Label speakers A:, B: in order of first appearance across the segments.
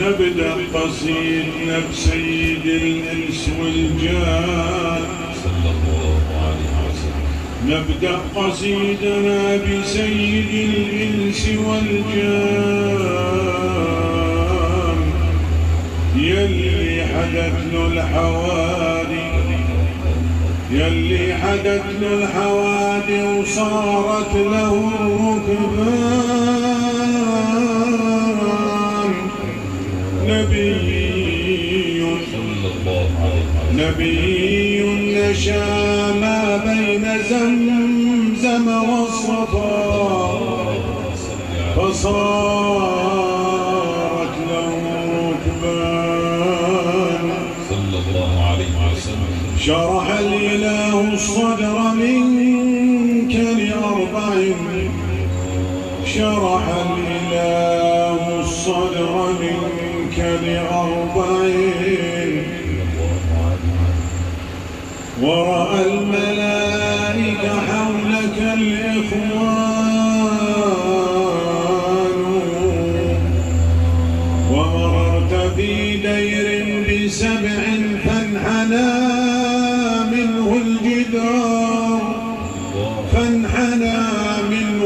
A: نبدأ قصيدنا بسيد الإنس والجان صلى الله عليه وسلم. نبدأ قصيدنا بسيد الإنس والجان يلي حدث له الحوادث، يلي حدث له الحوادث وصارت له الركبان. نبي نشا ما بين زمزم والصفا فصارت له ركبان صلى الله عليه وسلم. شرح الإله الصدر منك لأربع، شرح الإله الصدر منك لأربع، ورأى الملائكة حولك الإخوان، ومررت في دير بسبع فانحنى منه الجدار، فانحنى منه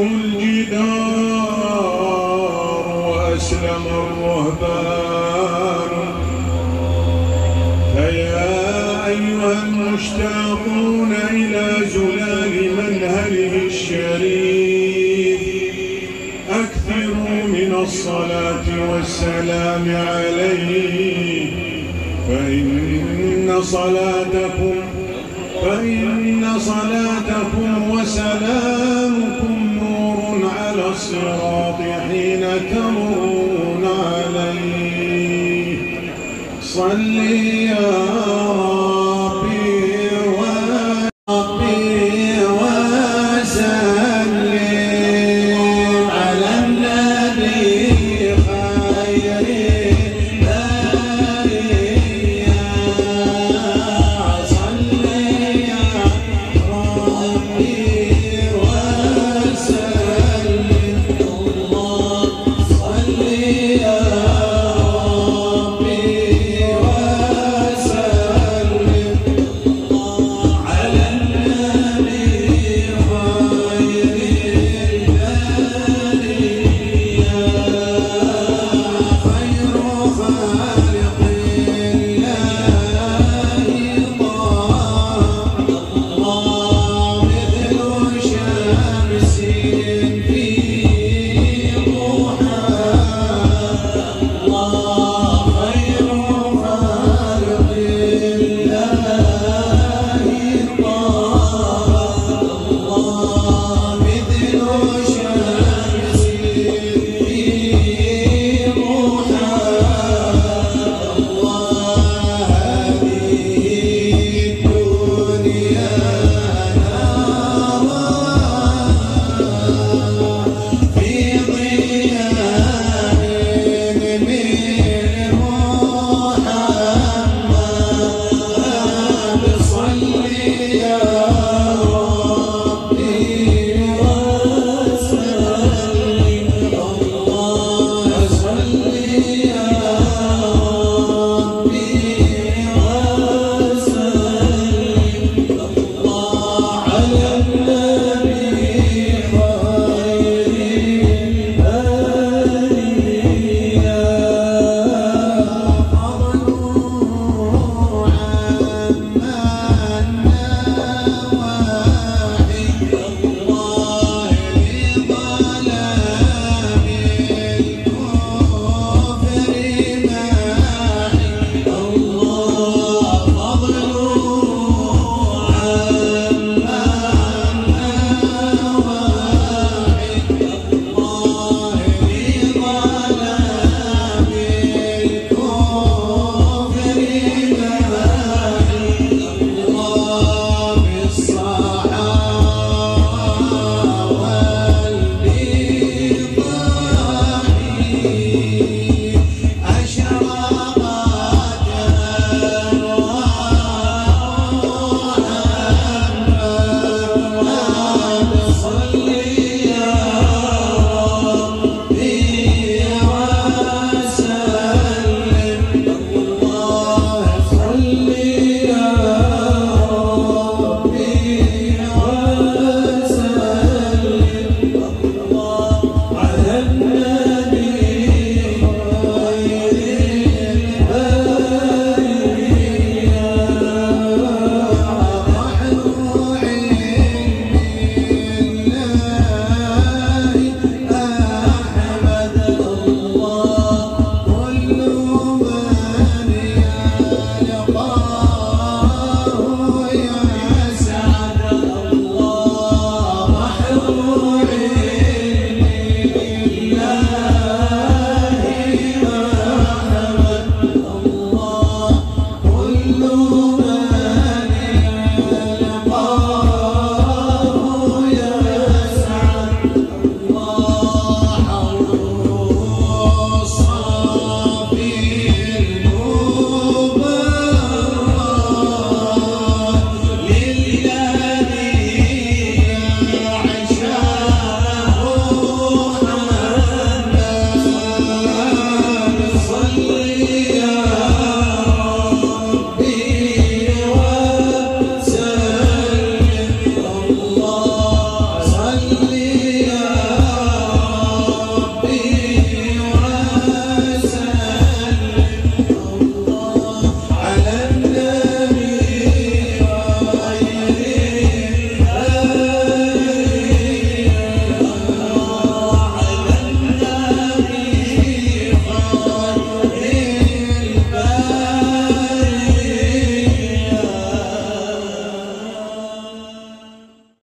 A: الجدار وأسلم الرهبان. فيا أيها المشتاقون إلى زلال منهله الشريف أكثروا من الصلاة والسلام عليه، فإن صلاتكم وسلامكم نور على الصراط حين تمرون عليه. صل يا